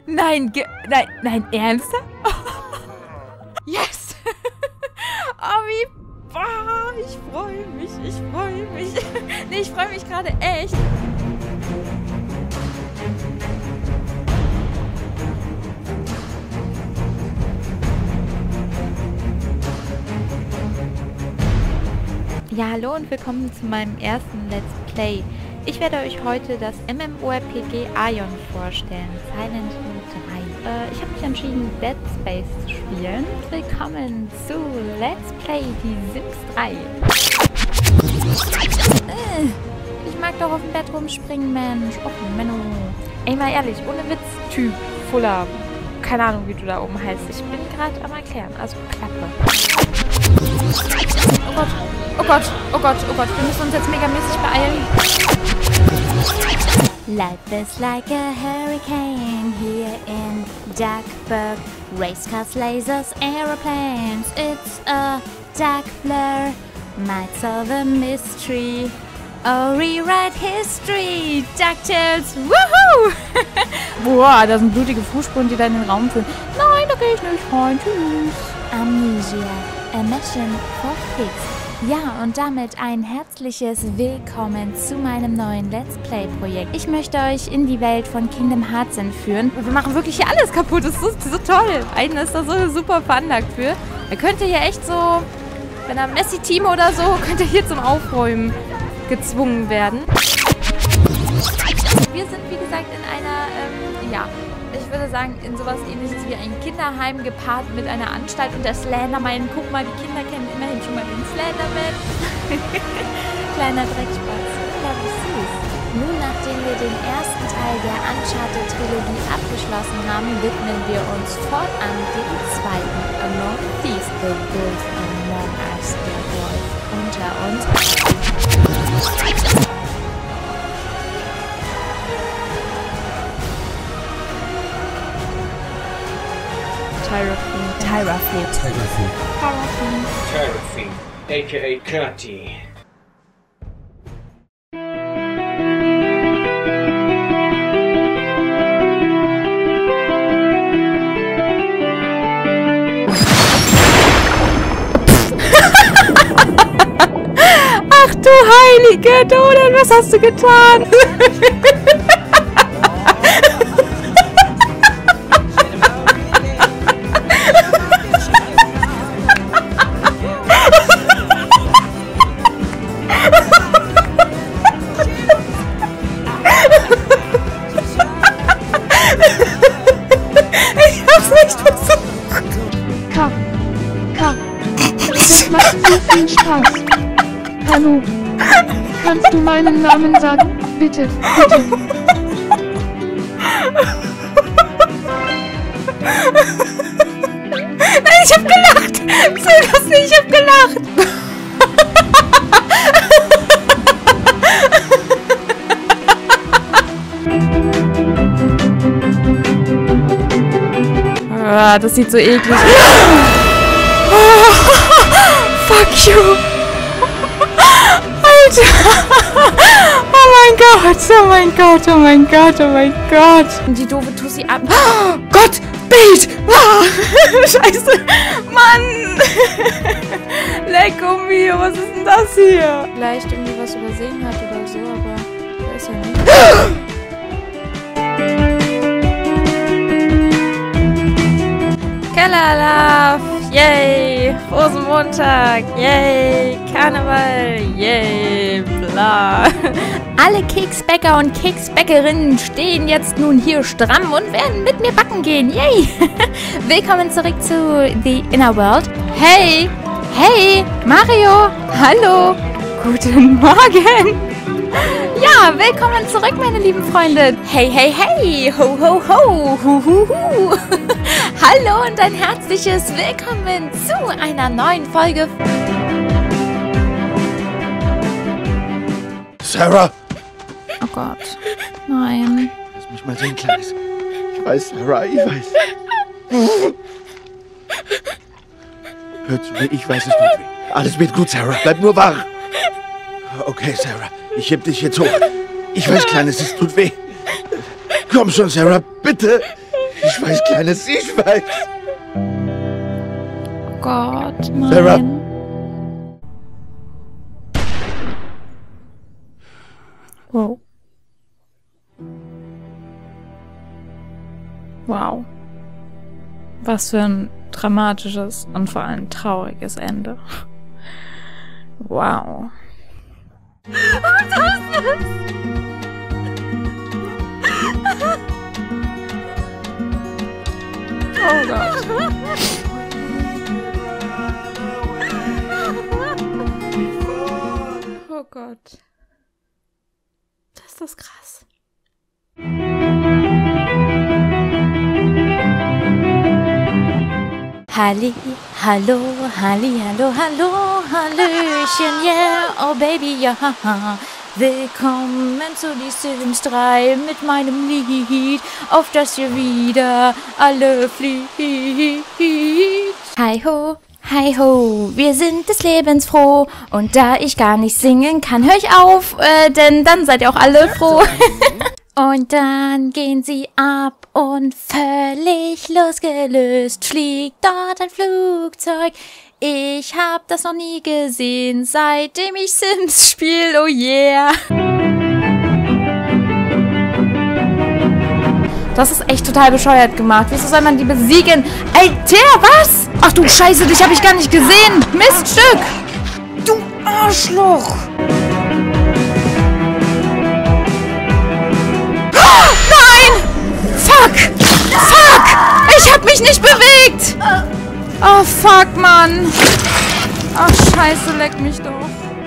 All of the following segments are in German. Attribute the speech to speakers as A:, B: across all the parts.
A: Nein, nein, ernsthaft? Yes! Oh, wie... Boah, ich freue mich. Nee, ich freue mich gerade echt. Ja, hallo und willkommen zu meinem ersten Let's Play. Ich werde euch heute das MMORPG Aion vorstellen, Silent Hill 3. Ich habe mich entschieden, Dead Space zu spielen. Willkommen zu Let's Play die Sims 3. Ich mag doch auf dem Bett rumspringen, Mensch. Och, Menno. Ey, mal ehrlich, ohne Witz, Typ, Fuller. Keine Ahnung, wie du da oben heißt. Ich bin gerade am Erklären, also Klappe. Oh Gott, oh Gott, oh Gott, oh Gott. Wir müssen uns jetzt megamäßig beeilen.
B: Life is like a hurricane here in Duckburg. Race cars, lasers, aeroplanes. It's a dark blur. Might solve a mystery. Oh, rewrite history. DuckTales, woohoo!
A: Boah, da sind blutige Fußspuren, die da in den Raum führen. Nein, da gehe ich nicht rein. Tschüss.
B: Amnesia, a mission for kids. Ja, und damit ein herzliches Willkommen zu meinem neuen Let's Play-Projekt. Ich möchte euch in die Welt von Kingdom Hearts entführen.
A: Wir machen wirklich hier alles kaputt. Das ist so toll. Aiden ist da so super veranlagt für. Er könnte hier echt so, wenn er Messi-Team oder so, könnte er hier zum Aufräumen gezwungen werden. Wir sind, wie gesagt, in einer, ich würde sagen, in sowas ähnliches wie ein Kinderheim gepaart mit einer Anstalt und der Slenderman. Guck mal, die Kinder kennen immerhin schon mal den Slenderman.
B: Kleiner Dreckspatz. Ja, wie süß. Nun, nachdem wir den ersten Teil der Uncharted-Trilogie abgeschlossen haben, widmen wir uns fortan dem zweiten. Among Thieves, the Wolf Among Us, der Wolf unter uns.
C: Tyrophene, aka Curti.
A: Ach du heilige Dolan, was hast du getan?
D: Das macht so viel Spaß. Hallo. Kannst du meinen Namen sagen? Bitte, bitte.
A: Nein, ich hab gelacht! Sag das nicht, ich hab gelacht! Ah, das sieht so eklig aus. Fuck you! Alter! Oh mein Gott, oh mein Gott, oh mein Gott, oh mein Gott! Und die doofe Tussi ab... Oh Gott! Bild! Ah, Scheiße! Mann! Lecco mio, was ist denn das hier? Vielleicht irgendwie was übersehen hat oder so, aber da ist ja nicht. Kellerlauf! Yay! Rosenmontag! Yay! Karneval! Yay! Bla! Alle Keksbäcker und Keksbäckerinnen stehen jetzt nun hier stramm und werden mit mir backen gehen. Yay! Willkommen zurück zu The Inner World. Hey! Hey! Mario! Hallo! Guten Morgen! Ja, willkommen zurück, meine lieben Freunde. Hey, hey, hey! Ho, ho, ho! Hu, hu, hu! Hallo und ein herzliches Willkommen zu einer neuen Folge.
E: Sarah!
A: Oh Gott. Nein.
E: Lass mich mal sehen, Kleines. Ich weiß, Sarah, ich weiß. Hör zu mir, ich weiß, es tut weh. Alles wird gut, Sarah. Bleib nur wach. Okay, Sarah. Ich heb dich jetzt hoch. Ich weiß, Kleines, es tut weh. Komm schon, Sarah, bitte. Ich weiß, Kleines, ich weiß.
A: Oh Gott, nein.
E: Sarah.
A: Wow. Wow. Was für ein dramatisches und vor allem trauriges Ende. Wow. Oh Gott. Oh Gott. Das ist das krass.
B: Halli, hallo, halli, hallo, hallo, hallöchen, yeah, oh Baby, ja, willkommen zu die Sims 3 mit meinem Lied, auf das ihr wieder alle flieht. Hi ho, wir sind des Lebens froh, und da ich gar nicht singen kann, hör ich auf, denn dann seid ihr auch alle froh. Und dann gehen sie ab und völlig losgelöst fliegt dort ein Flugzeug. Ich hab das noch nie gesehen, seitdem ich Sims spiele, oh yeah.
A: Das ist echt total bescheuert gemacht. Wieso soll man die besiegen? Alter, was? Ach du Scheiße, dich habe ich gar nicht gesehen. Miststück. Du Arschloch. Fuck! Ich hab mich nicht bewegt! Oh, fuck, Mann! Ach, Scheiße, leck mich doch.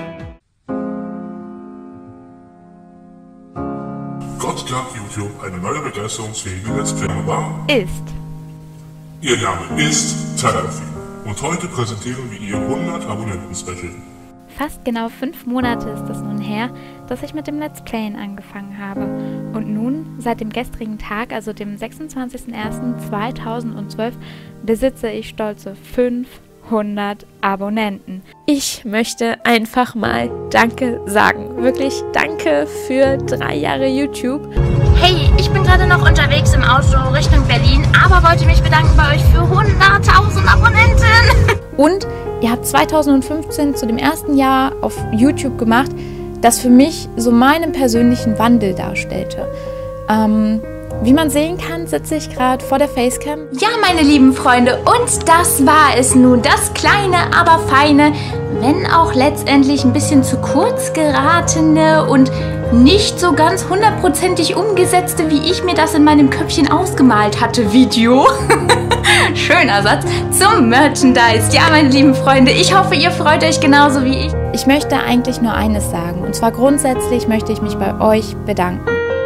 F: Gott gab YouTube eine neue begeisterungsfähige Let's Player war.
A: Ist.
F: Ihr Name ist Tadafi. Und heute präsentieren wir ihr 100 Abonnenten-Special.
B: Fast genau 5 Monate ist es nun her, dass ich mit dem Let's Playen angefangen habe. Und nun, seit dem gestrigen Tag, also dem 26.01.2012, besitze ich stolze 500 Abonnenten. Ich möchte einfach mal Danke sagen. Wirklich Danke für 3 Jahre YouTube.
G: Hey, ich bin gerade noch unterwegs im Auto Richtung Berlin, aber wollte mich bedanken bei euch für 100.000 Abonnenten.
A: Und ihr habt 2015 zu dem ersten Jahr auf YouTube gemacht, das für mich so meinen persönlichen Wandel darstellte. Wie man sehen kann, sitze ich gerade vor der Facecam.
G: Ja, meine lieben Freunde, und das war es nun. Das kleine, aber feine, wenn auch letztendlich ein bisschen zu kurz geratene und nicht so ganz 100%ig umgesetzte, wie ich mir das in meinem Köpfchen ausgemalt hatte, Video. Schöner Satz zum Merchandise. Ja, meine lieben Freunde, ich hoffe, ihr freut euch genauso wie ich.
A: Ich möchte eigentlich nur eines sagen, und zwar grundsätzlich möchte ich mich bei euch bedanken.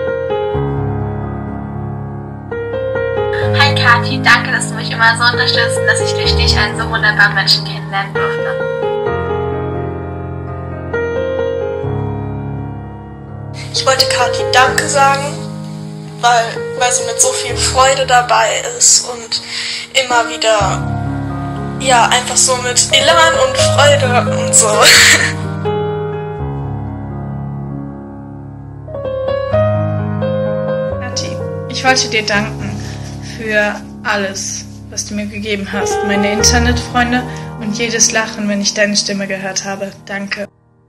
G: Hi Kathi, danke, dass du mich immer so unterstützt und dass ich durch dich einen so wunderbaren Menschen kennenlernen durfte.
H: Ich wollte Kathi Danke sagen, weil sie mit so viel Freude dabei ist und immer wieder, ja, einfach so mit Elan und Freude und so.
I: Kathi, ich wollte dir danken für alles, was du mir gegeben hast. Meine Internetfreunde und jedes Lachen, wenn ich deine Stimme gehört habe. Danke.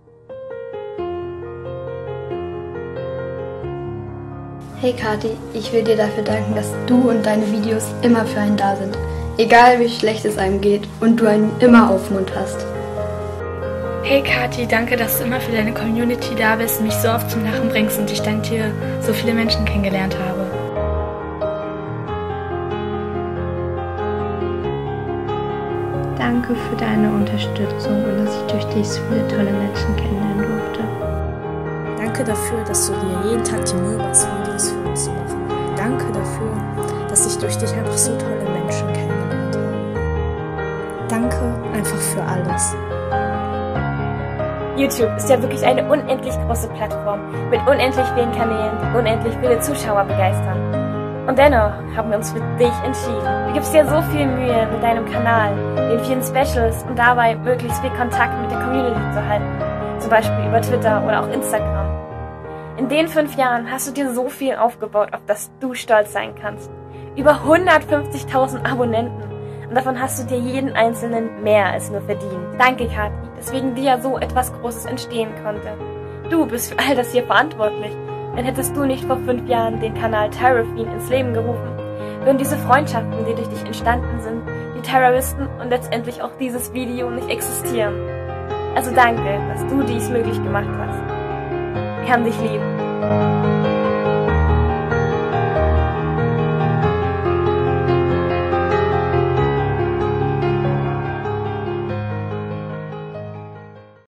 J: Hey Kathi, ich will dir dafür danken, dass du und deine Videos immer für einen da sind. Egal wie schlecht es einem geht und du einen immer aufmunterst.
K: Hey Kathi, danke, dass du immer für deine Community da bist, mich so oft zum Lachen bringst und ich dank dir so viele Menschen kennengelernt habe.
J: Danke für deine Unterstützung und dass ich durch dich so viele tolle Menschen kennenlernen durfte.
L: Danke dafür, dass du dir jeden Tag die Mühe machst, Videos für uns zu machen. Danke dafür, dass ich durch dich einfach so tolle Menschen kennengelernt habe. Danke einfach für alles.
K: YouTube ist ja wirklich eine unendlich große Plattform mit unendlich vielen Kanälen, die unendlich viele Zuschauer begeistern. Und dennoch haben wir uns für dich entschieden. Du gibst dir so viel Mühe mit deinem Kanal, den vielen Specials und dabei möglichst viel Kontakt mit der Community zu halten. Zum Beispiel über Twitter oder auch Instagram. In den 5 Jahren hast du dir so viel aufgebaut, auf das du stolz sein kannst. Über 150.000 Abonnenten. Und davon hast du dir jeden einzelnen mehr als nur verdient. Danke, Kathi, dass wegen dir so etwas Großes entstehen konnte. Du bist für all das hier verantwortlich. Denn hättest du nicht vor 5 Jahren den Kanal Terrafin ins Leben gerufen, würden diese Freundschaften, die durch dich entstanden sind, die Terroristen und letztendlich auch dieses Video nicht existieren. Also danke, dass du dies möglich gemacht hast. Wir haben dich lieb.